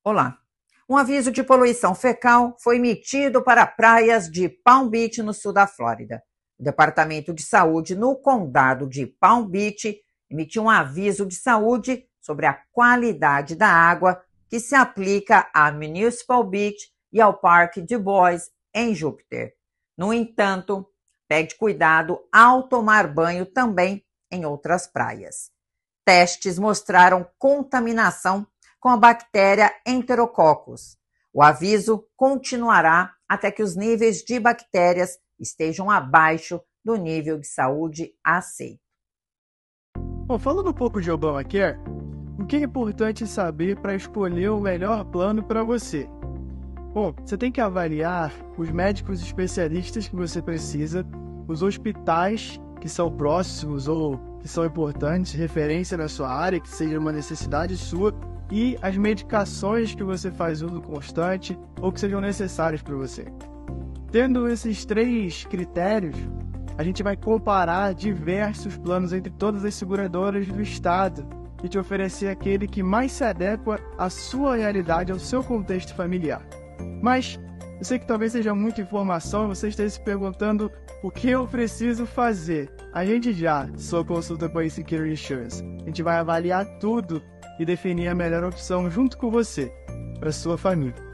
Olá. Um aviso de poluição fecal foi emitido para praias de Palm Beach, no sul da Flórida. O Departamento de Saúde no condado de Palm Beach emitiu um aviso de saúde sobre a qualidade da água que se aplica a Municipal Beach e ao Parque Du Bois, em Júpiter. No entanto, pede cuidado ao tomar banho também em outras praias. Testes mostraram contaminação com a bactéria Enterococcus. O aviso continuará até que os níveis de bactérias estejam abaixo do nível de saúde aceito. Bom, falando um pouco de Obamacare, o que é importante saber para escolher o melhor plano para você? Bom, você tem que avaliar os médicos especialistas que você precisa, os hospitais que são próximos ou que são importantes, referência na sua área, que seja uma necessidade sua, e as medicações que você faz uso constante ou que sejam necessárias para você. Tendo esses 3 critérios, a gente vai comparar diversos planos entre todas as seguradoras do estado e te oferecer aquele que mais se adequa à sua realidade, ao seu contexto familiar. Mas eu sei que talvez seja muita informação e você esteja se perguntando o que eu preciso fazer. A gente já, sua consulta com a Security Insurance, a gente vai avaliar tudo e definir a melhor opção junto com você, para sua família.